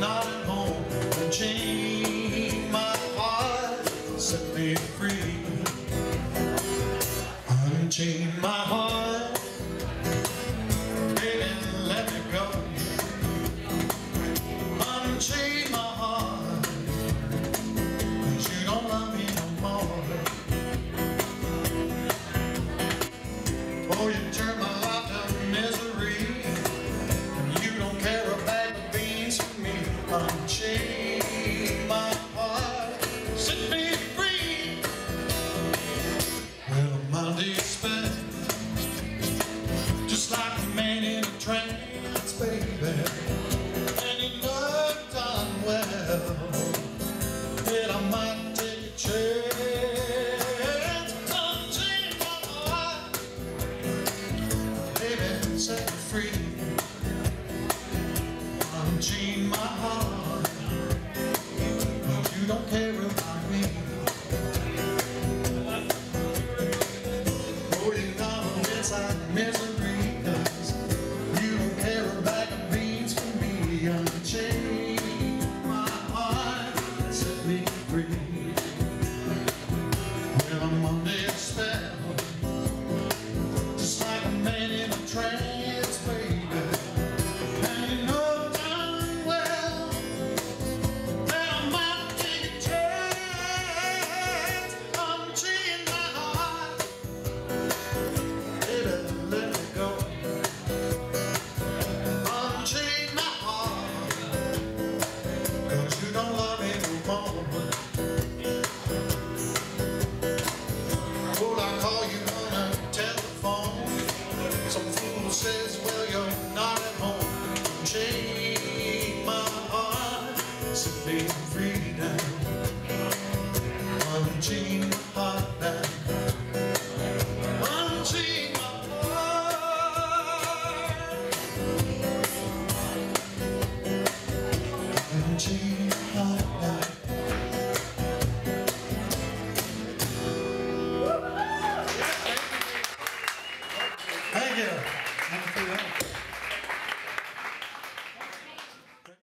not at home. Unchain my heart, set me free. Unchain my heart, baby, let me go. Unchain my heart, 'cause you don't love me no more. Oh, you turn my life to misery. You don't care a bag of beans for me. Unchain